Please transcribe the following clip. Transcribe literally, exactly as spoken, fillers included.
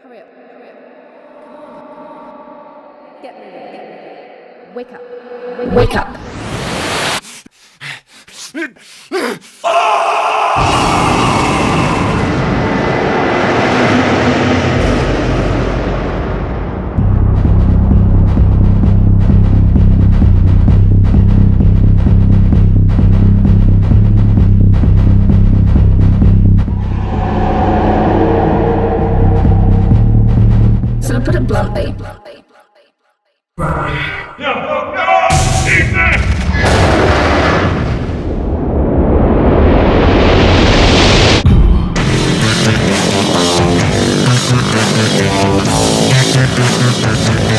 Hurry up. Hurry up. Get moving. Get moving. Wake up. Wake up. So to put it bluntly, No, no, no! Ethan! We'll be right back.